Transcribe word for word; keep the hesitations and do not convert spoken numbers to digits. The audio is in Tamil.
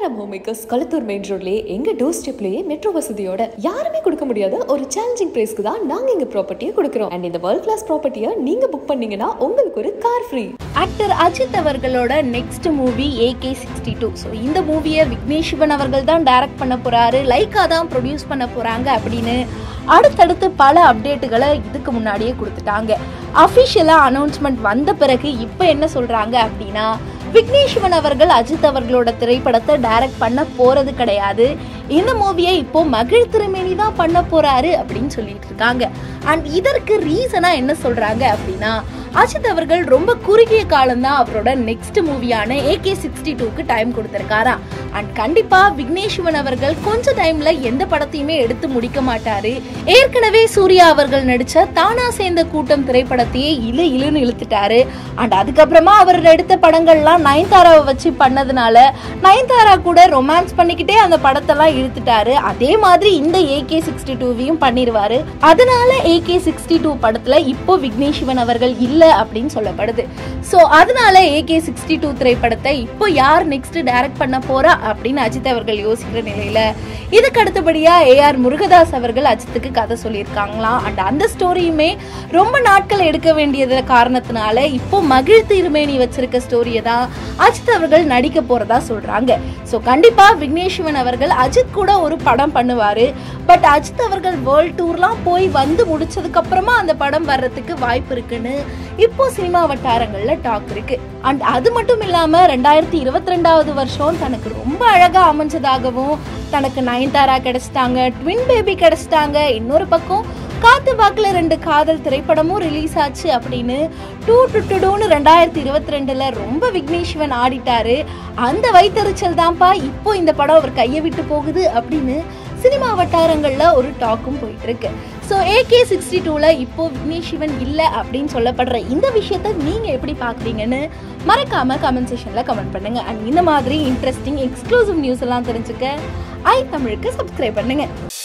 Hello homemakers, Kalathur main roadலயே எங்க டோர் ஸ்டெப்லயே மெட்ரோ வசதியோட யாருமே கொடுக்க முடியாத ஒரு சேலஞ்சிங் பிரைஸ்க்கு தான் நாங்க எங்க ப்ராப்பர்ட்டியை கொடுக்கிறோம். அண்ட் இந்த வேர்ல்ட் கிளாஸ் ப்ராப்பர்ட்டியை நீங்க புக் பண்ணீங்கன்னா உங்களுக்கு ஒரு கார் ஃப்ரீ. ஆக்டர் அஜித் அவர்களோட next movie A K sixty two. So இந்த மூவியை விக்னேஷ் சிவன் அவர்கள் தான் டைரக்ட் பண்ண போறாரு, லைக்கா தான் ப்ரொடியூஸ் பண்ண போறாங்க அப்படின்னு அடுத்தடுத்து பல அப்டேட்டுகளை இதுக்கு முன்னாடியே கொடுத்துட்டாங்க. அஃபிஷியலா அனௌன்ஸ்மெண்ட் வந்த பிறகு இப்போ என்ன சொல்றாங்க அப்படின்னா, விக்னேஷ் சிவன் அவர்கள் அஜித் அவர்களோட திரைப்படத்தை டைரக்ட் பண்ண போறது கிடையாது, இந்த மூவியை இப்போ மகிழ் திருமேனி தான் பண்ண போறாரு அப்படின்னு சொல்லிட்டு இருக்காங்க. அண்ட் இதற்கு ரீசனா என்ன சொல்றாங்க அப்படின்னா, அஜித் அவர்கள் ரொம்ப குறுகிய காலம் தான் அவரோட நெக்ஸ்ட் மூவியான ஏ கே சிக்ஸ்டி டூக்கு டைம் கொடுத்திருக்காரா. அண்ட் கண்டிப்பா விக்னேஷ் சிவன் அவர்கள் கொஞ்ச டைம்ல எந்த படத்தையுமே எடுத்து முடிக்க மாட்டாரு. ஏற்கனவே சூர்யா அவர்கள் நடிச்ச தானா சேர்ந்த கூட்டம் திரைப்படத்தையே இழு இழுன்னு இழுத்துட்டாரு. அண்ட் அதுக்கப்புறமா அவர் எடுத்த படங்கள்லாம் நயன்தாராவை வச்சு பண்ணதுனால நயன்தாரா கூட ரொமான்ஸ் பண்ணிக்கிட்டே அந்த படத்தெல்லாம் இழுத்துட்டாரு. அதே மாதிரி இந்த ஏ கே சிக்ஸ்டி டூவையும் பண்ணிடுவாரு. அதனால ஏ கே சிக்ஸ்டி டூ படத்துல இப்போ விக்னேஷ் சிவன் அவர்கள் இல்ல அப்படின்னு சொல்லப்படுது. சோ அதனால ஏ கே சிக்ஸ்டி டூ திரைப்படத்தை இப்போ யார் நெக்ஸ்ட் டைரக்ட் பண்ண போறா அப்படின்னு அஜித் அவர்கள் யோசிக்கிற நிலையில இதுக்கு அடுத்தபடியா ஏ ஆர் முருகதாஸ் அவர்கள் அஜித்துக்கு கதை சொல்லியிருக்காங்களாம். அண்ட் அந்த ஸ்டோரியுமே ரொம்ப நாட்கள் எடுக்க வேண்டியது காரணத்தினால இப்போ மகிழ் திருமேனி வச்சிருக்க ஸ்டோரியை தான் அஜித் அவர்கள் நடிக்க போறதா சொல்றாங்க. ஸோ கண்டிப்பா விக்னேஷ் சிவன் அவர்கள் அஜித் கூட ஒரு படம் பண்ணுவாரு. பட் அஜித் அவர்கள் வேர்ல்ட் டூர்லாம் போய் வந்து முடிச்சதுக்கு அப்புறமா அந்த படம் வர்றதுக்கு வாய்ப்பு இருக்குன்னு இப்போ சினிமா வட்டாரங்கள்ல டாக் இருக்கு. அண்ட் அது மட்டும் இல்லாம ரெண்டாயிரத்தி இருபத்தி ரெண்டாவது வருஷம் தனக்கு ரொம்ப அழகா அமைஞ்சதாகவும், தனக்கு நயன்தாரா கிடைச்சிட்டாங்க, ட்வின் பேபி கிடைச்சிட்டாங்க, இன்னொரு பக்கம் காத்து வாக்குல ரெண்டு காதல் திரைப்படமும் ரிலீஸ் ஆச்சு அப்படின்னு டூ டு டூன்னு ரெண்டாயிரத்தி இருபத்தி ரெண்டுல ரொம்ப விக்னேஷ் சிவன் ஆடிட்டாரு. அந்த வைத்தறிச்சல் தான்ப்பா இப்போ இந்த படம் அவர் கையை விட்டு போகுது அப்படின்னு சினிமா வட்டாரங்கள்ல ஒரு டாக்கும் போயிட்டு இருக்கு. ஸோ ஏ கே சிக்ஸ்டி டூல இப்போ விக்னேஷ் சிவன் இல்லை அப்படின்னு சொல்லப்படுற இந்த விஷயத்த நீங்க எப்படி பாக்குறீங்கன்னு மறக்காம கமெண்ட் செக்ஷன்ல கமெண்ட் பண்ணுங்க. அண்ட் இந்த மாதிரி இன்ட்ரெஸ்டிங் எக்ஸ்க்ளூசிவ் நியூஸ் எல்லாம் தெரிஞ்சுக்க ஐ தமிழுக்கு சப்ஸ்கிரைப் பண்ணுங்க.